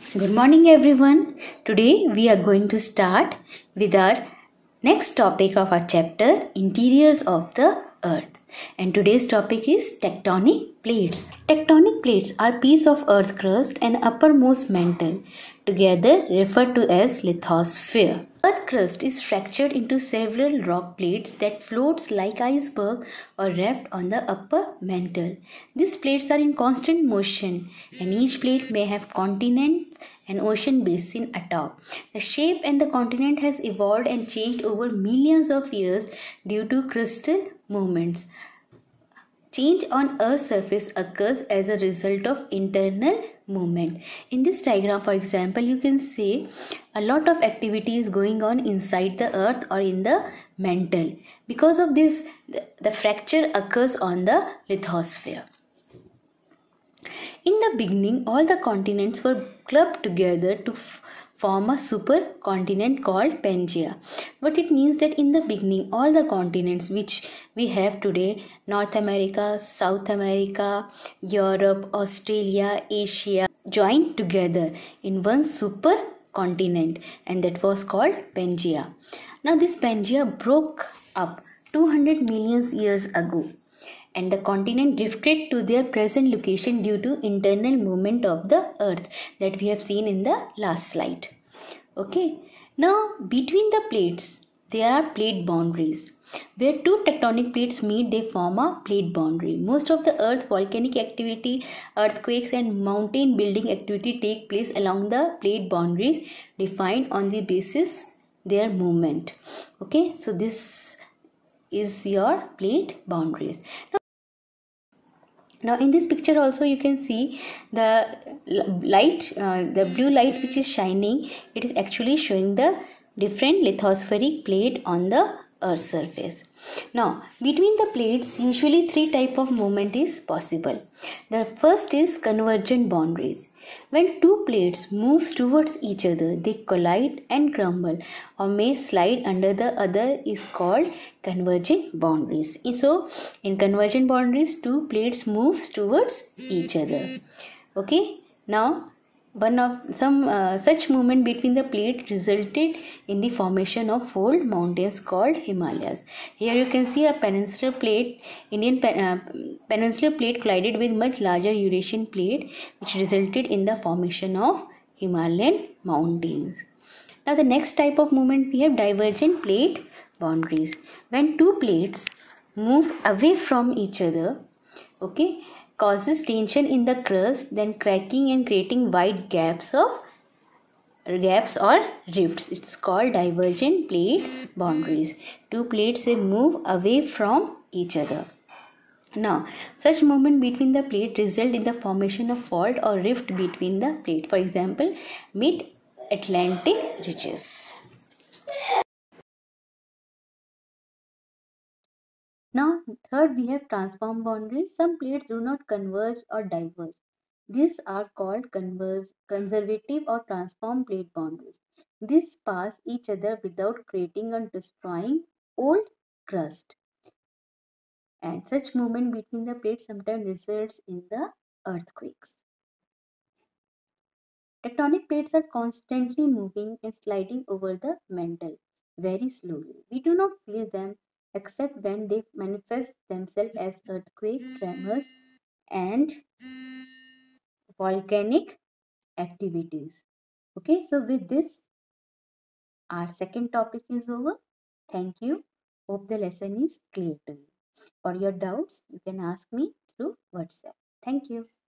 Good morning everyone. Today we are going to start with our next topic of our chapter, Interiors of the Earth. And today's topic is tectonic plates. Tectonic plates are piece of earth crust and uppermost mantle, together referred to as lithosphere. Earth crust is fractured into several rock plates that floats like iceberg or raft on the upper mantle. These plates are in constant motion and each plate may have continents and ocean basin atop. The shape and the continent has evolved and changed over millions of years due to crustal movements. Change on Earth's surface occurs as a result of internal movement. In this diagram, for example, you can see a lot of activity is going on inside the Earth or in the mantle. Because of this, the fracture occurs on the lithosphere. In the beginning, all the continents were clubbed together to form a supercontinent called Pangaea. What it means that in the beginning, all the continents which we have today, North America, South America, Europe, Australia, Asia, joined together in one supercontinent, and that was called Pangaea. Now this Pangaea broke up 200 million years ago, and the continent drifted to their present location due to internal movement of the earth that we have seen in the last slide. Okay, now between the plates there are plate boundaries. Where two tectonic plates meet, they form a plate boundary. Most of the earth volcanic activity, earthquakes and mountain building activity take place along the plate boundaries defined on the basis their movement. Okay, so this is your plate boundaries. Now in this picture also you can see the light, the blue light which is shining, it is actually showing the different lithospheric plate on the earth surface. Now between the plates usually three type of movement is possible. The first is convergent boundaries. When two plates move towards each other, they collide and crumble or may slide under the other is called convergent boundaries. So in convergent boundaries, two plates moves towards each other. Okay, now one of some such movement between the plate resulted in the formation of fold mountains called Himalayas. Here you can see a peninsular plate, peninsular plate collided with much larger Eurasian plate, which resulted in the formation of Himalayan mountains. Now the next type of movement we have divergent plate boundaries. When two plates move away from each other, okay, causes tension in the crust, then cracking and creating wide gaps or rifts. It's called divergent plate boundaries. Two plates, they move away from each other. Now such movement between the plate result in the formation of fault or rift between the plate. For example, mid-Atlantic ridges. Now, third, we have transform boundaries. Some plates do not converge or diverge. These are called conservative or transform plate boundaries. These pass each other without creating or destroying old crust. And such movement between the plates sometimes results in the earthquakes. Tectonic plates are constantly moving and sliding over the mantle very slowly. We do not feel them except when they manifest themselves as earthquake, tremors, and volcanic activities. Okay, so with this, our second topic is over. Thank you. Hope the lesson is clear to you. For your doubts, you can ask me through WhatsApp. Thank you.